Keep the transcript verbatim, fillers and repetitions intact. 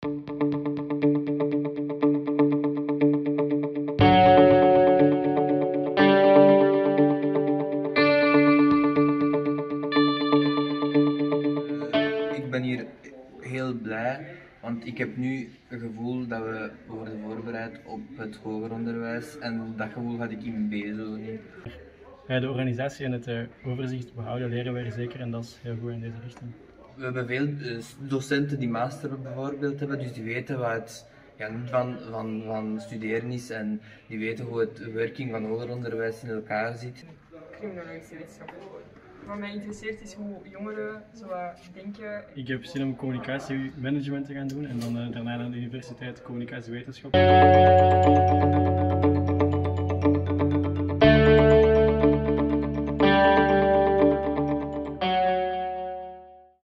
Ik ben hier heel blij, want ik heb nu het gevoel dat we worden voorbereid op het hoger onderwijs en dat gevoel had ik in B S O niet. De organisatie en het overzicht behouden leren we zeker en dat is heel goed in deze richting. We hebben veel docenten die master bijvoorbeeld hebben, dus die weten wat het ja, van, van, van studeren is en die weten hoe het werking van hoger onderwijs in elkaar zit. Criminologische wetenschappen. Wat mij interesseert is hoe jongeren zo denken. Ik heb zin om communicatiemanagement te gaan doen en dan uh, daarna naar de universiteit communicatiewetenschap.